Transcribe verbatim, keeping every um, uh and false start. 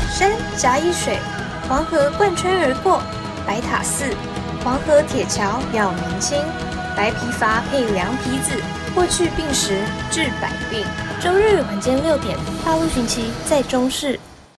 山夹一水，黄河贯穿而过。白塔寺，黄河铁桥耀明清。白皮发配凉皮子，过去病时治百病。周日晚间六点，大陆寻奇在中视。